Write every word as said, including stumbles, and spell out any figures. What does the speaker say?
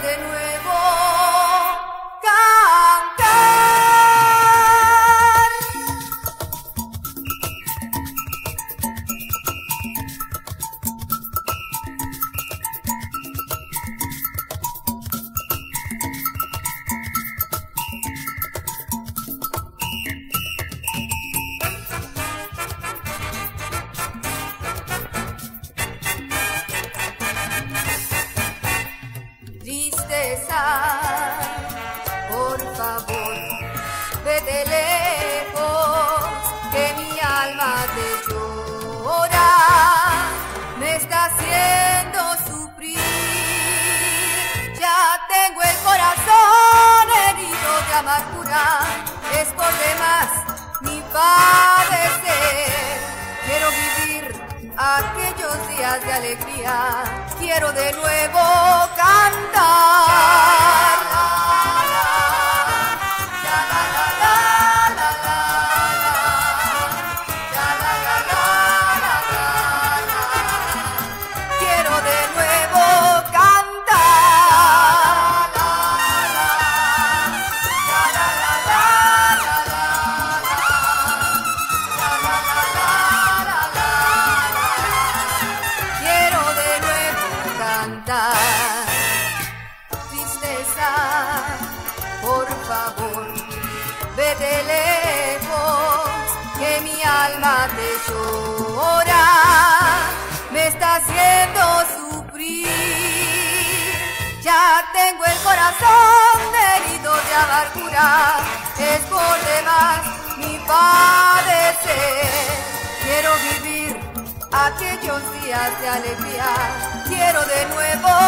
de nuevo cantar. Tristeza, por favor, vete lejos, que mi alma te llora, me está haciendo sufrir. Ya tengo el corazón herido de amargura, es por demás mi padecer. Quiero vivir aquellos días de alegría, quiero de nuevo cantar. Quiero de nuevo cantar. Quiero de nuevo cantar. Tristeza, por favor, vete lejos, que mi alma te llora, me está haciendo sufrir. Ya tengo el corazón herido de amargura, es por demás mi padecer. Quiero vivir aquellos días de alegría, quiero de nuevo